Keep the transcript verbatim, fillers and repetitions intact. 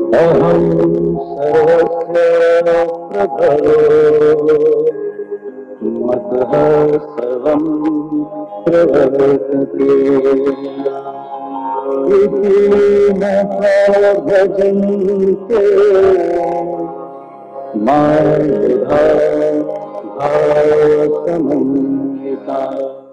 अहं सर्वस्य प्रभवो मतः सर्वं प्रवर्तते इति न भजन्ते मां बुधा भासमन्विता।